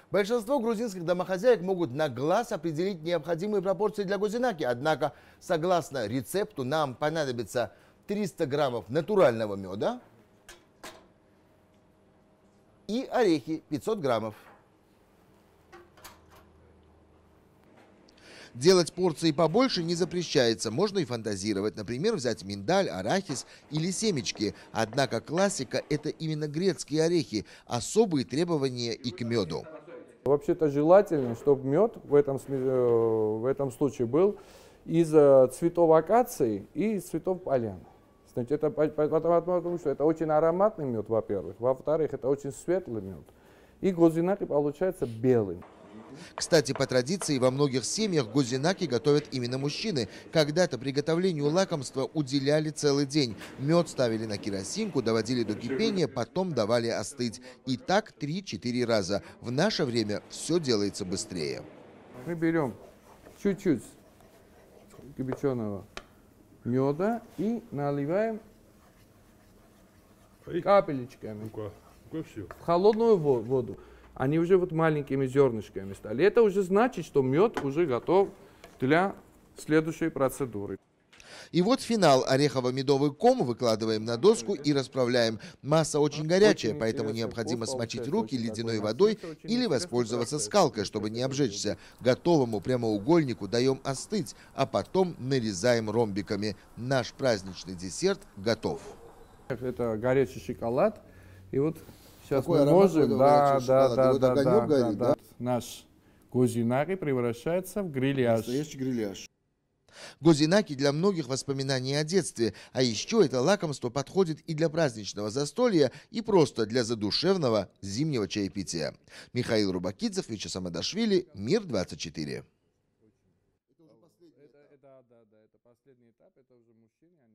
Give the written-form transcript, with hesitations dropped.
Большинство грузинских домохозяек могут на глаз определить необходимые пропорции для гозинаки. Однако, согласно рецепту, нам понадобится 300 граммов натурального меда и орехи 500 граммов. Делать порции побольше не запрещается, можно и фантазировать. Например, взять миндаль, арахис или семечки. Однако классика – это именно грецкие орехи, особые требования и к меду. Вообще-то желательно, чтобы мед в этом случае был из цветов акации и из цветов поляны. Значит, это потому, что это очень ароматный мед, во-первых. Во-вторых, это очень светлый мед. И гозинаки получается белым. Кстати, по традиции во многих семьях гозинаки готовят именно мужчины. Когда-то приготовлению лакомства уделяли целый день. Мед ставили на керосинку, доводили до кипения, потом давали остыть. И так 3-4 раза. В наше время все делается быстрее. Мы берем чуть-чуть кипяченого меда и наливаем капелечками в холодную воду. Они уже вот маленькими зернышками стали. Это уже значит, что мед уже готов для следующей процедуры. И вот финал. Орехово-медовый ком выкладываем на доску и расправляем. Масса очень горячая, поэтому необходимо смочить руки ледяной водой или воспользоваться скалкой, чтобы не обжечься. Готовому прямоугольнику даем остыть, а потом нарезаем ромбиками. Наш праздничный десерт готов. Это горячий шоколад. И вот сейчас Какой мы можем, да. Наш гозинаки превращается в грильяж. Настоящий грильяж. Гозинаки для многих воспоминаний о детстве, а еще это лакомство подходит и для праздничного застолья, и просто для задушевного зимнего чаепития. Михаил Рубакидзев, Вячеслав Самадашвили, Мир 24.